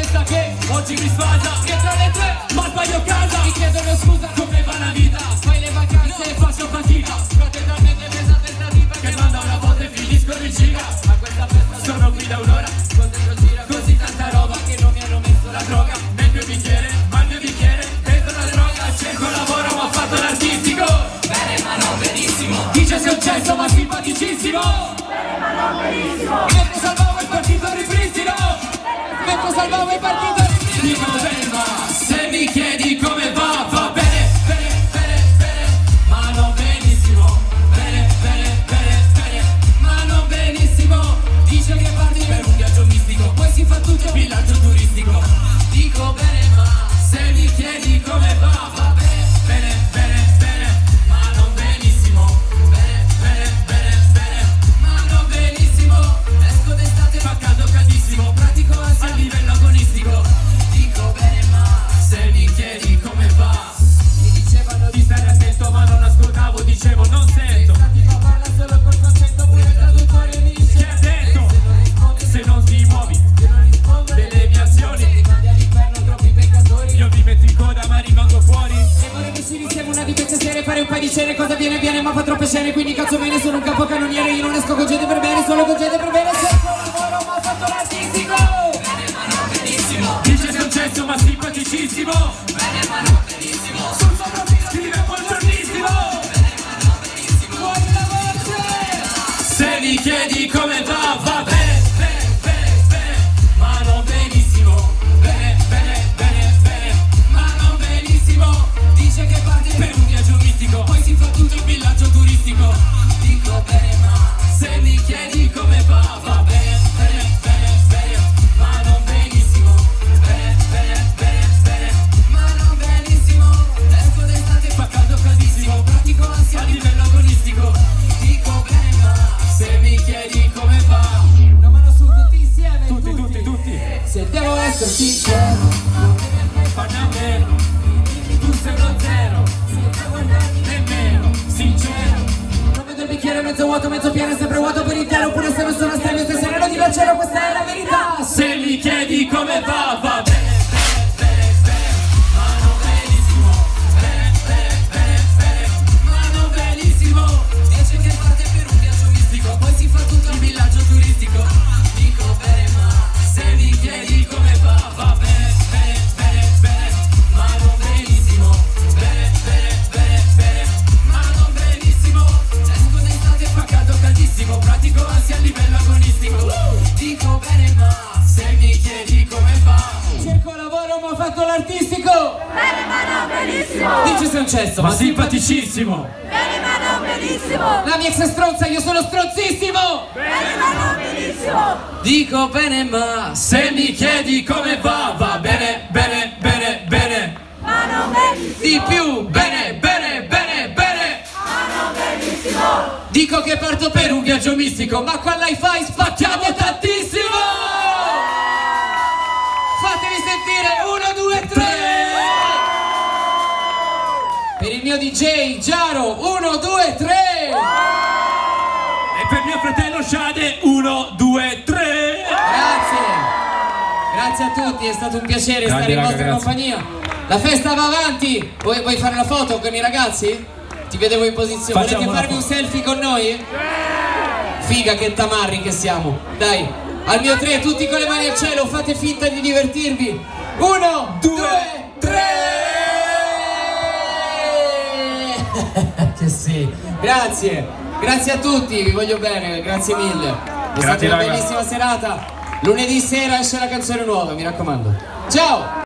pensa che oggi mi sfasa, che tra le tre ma sbaglio casa. Mi chiedono scusa come va la vita, fai le vacanze e faccio fatica. Fate talmente pesante sta tipa che manda una volta e finisco in giga. Ma questa festa sono qui da un'ora, con dentro gira così tanta roba che non mi hanno messo la droga. Nel mio bicchiere, ma il mio bicchiere dentro la droga. Cerco lavoro ma ho fatto l'artistico. Bene ma non benissimo. Dice se è un cesso ma simpaticissimo. Bene ma non benissimo. Mentre salvavo il partito ripristino. Mentre salvavo il partito ripristino. Dico bene ma se mi chiedi come va, va bene, bene, bene, bene, ma non benissimo. Bene, bene, bene, bene, ma non benissimo. Dice che parti per un viaggio mistico, poi si fa tutto il villaggio turistico. Dico bene ma se mi chiedi come va, va bene, bene, bene, bene, ma non benissimo. Bene, bene, bene, bene, ma non benissimo. Esco d'estate fa caldo caldissimo, pratico ansia a livello agonistico. Dico bene ma se mi chiedi come va. Mi dicevano di stare attento ma non ascoltavo, dicevo non sento. Ti fa parla solo col concetto, pure il traduttore mi dice che ha detto. Se non ti muovi, se non rispondo delle mie azioni, rimandi all'inferno troppi peccatori. Io mi metto in coda ma rimango fuori. E vorrei che ci insieme una di queste sere, fare un paio di cene, cosa viene viene ma fa troppe scene. Quindi cazzo bene, sono un capocannoniere, io non esco con gente per bene, solo con gente per bene. Cerco lavoro ma ho fatto l'artistico. Bene ma non benissimo. Dice sei un cesso ma simpaticissimo. Bene ma non benissimo. Sul suo profilo scrive buongiornissimo. Bene ma non benissimo. Fuori la voce. Se mi chiedi come va, va bene, bene, bene, bene, ma non benissimo. Bene, bene, bene, bene, ma non benissimo. Dice che parte per un viaggio mistico, poi si fa tutto il villaggio turistico. Dico bene ma se mi chiedi come va, va bene, bene, bene, bene, ma non benissimo. Bene, bene, bene, bene, ma non benissimo. Esco d'estate fa caldo caldissimo, pratico ansia a livello agonistico. Dico bene ma se mi chiedi come va. Una mano su tutti insieme, tutti. Se devo essere sincero, fanno a meno. Tu sei uno zero, nemmeno sincero. Non vedo il bicchiere mezzo vuoto, mezzo pieno, sempre vuoto per intero. Oppure se non sono stemmi, se sereno di cielo, questa è la verità. Se mi chiedi come va, va bene, bene, bene, bene, ma non benissimo. Bene, bene, bene, bene, ma non benissimo. Dice che parte per un viaggio mistico, poi si fa tutto il villaggio turistico. Dico bene ma se mi chiedi come va, va bene, bene, bene, bene, ma non benissimo. Bene, bene, bene, bene, ma non benissimo. Esco d'estate fa caldo caldissimo, pratico ansia a livello agonistico. Dico bene ma se mi chiedi come va. Cerco lavoro ma ho fatto l'artistico. Bene ma non benissimo. Dice sei un cesso ma simpaticissimo. Bene ma non benissimo. La mia ex è stronza, io sono stronzissimo. Bene ma non benissimo. Dico bene ma se mi chiedi come va, va bene, bene, bene, bene, Ma non benissimo. di più, bene, bene, bene, bene. Ma non benissimo. Dico che parto per un viaggio mistico, ma qua l'hi-fi spacchiamo tantissimo. Fatemi sentire 1, 2, 3. Per il mio DJ Giaro 1, 2, 3. E per mio fratello Shade 1, 2, 3. Grazie a tutti, è stato un piacere stare in vostra compagnia. La festa va avanti. Vuoi fare la foto con i ragazzi? Ti vedevo in posizione. Volete farvi un selfie con noi? Figa che tamarri che siamo. Dai, al mio 3 tutti con le mani al cielo, fate finta di divertirvi. 1, 2, 3. Che sì. Grazie a tutti, vi voglio bene, grazie mille. È stata una bellissima serata. Lunedì sera esce la canzone nuova, mi raccomando. Ciao!